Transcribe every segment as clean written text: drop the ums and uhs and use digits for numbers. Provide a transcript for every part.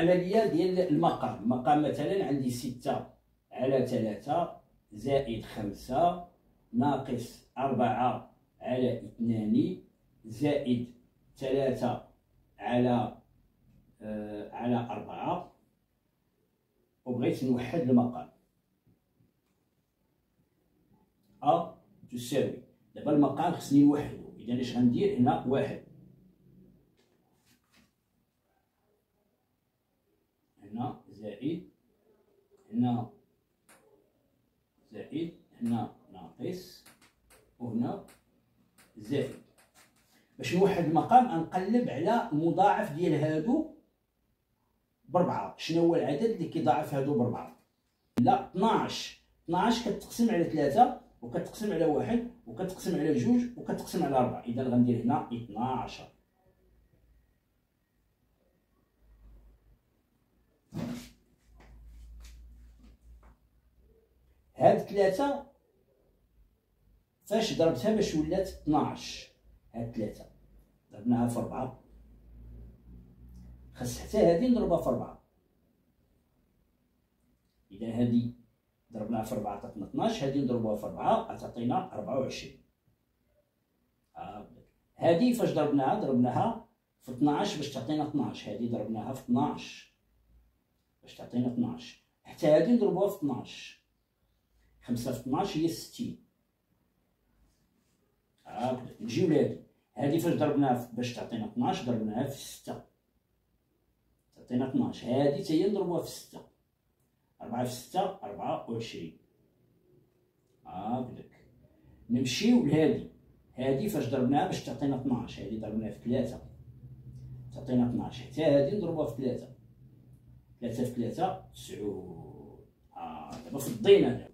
العمليه ديال المقام مثلا عندي 6 على 3 زائد 5 ناقص 4 على 2 زائد 3 على 4. وبغيت نوحد المقام تساوي. دابا المقام خصني نوحدو، اذا اش غندير هنا؟ واحد، هنا زائد، هنا زائد، هنا ناقص، وهنا زائد. باش نوحد المقام غنقلب على المضاعف ديال هادو ب4. شنو هو العدد اللي كيضاعف هادو ب4؟ لا 12. 12 كتقسم على 3 وكتقسم على 1 وكتقسم على 2 وكتقسم على 4. اذا غندير هنا 12. هاد 3 فاش ضربتها باش ولات 12؟ هاد 3 ضربناها في 4، خاص حتى هادي نضربها في 4. اذا هادي ضربناها في 4 عطاتنا 12، هادي نضربوها في 4 تعطينا 24. هادي فاش ضربناها في 12 باش تعطينا 12. هادي ضربناها في 12 باش تعطينا 12. حتى هادي نضربوها في 12. 5 في 12 هي 60. نجيو لهادي. هادي فاش ضربناها باش تعطينا 12 ضربناها في 6 تعطينا 12. هادي حتى هي نضربوها في 6. 4 في 6 24. هكذاك. نمشيو لهادي. هادي فاش ضربناها باش تعطينا 12. هادي ضربناها في 3 تعطينا 12. حتى هادي نضربوها في 3. 3 في 3 9. دابا فضينا دابا.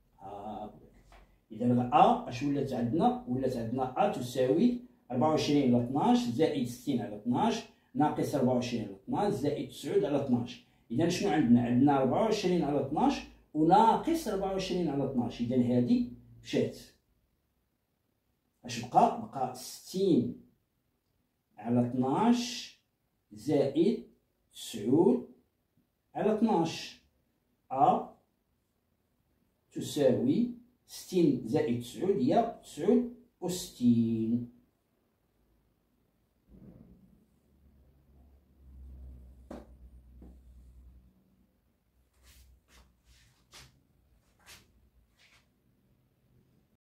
إذا اش ولات عندنا؟ ولات عندنا تساوي 24 على 12 زائد 60 على 12 ناقص 24 على 12 زائد 9 على 12. إذا شنو عندنا؟ عندنا 24 على 12 وناقص 24 على 12. إذا هادي مشات. اش بقى 60 على 12 زائد 9 على 12. تساوي 60 زائد 9 هي 69.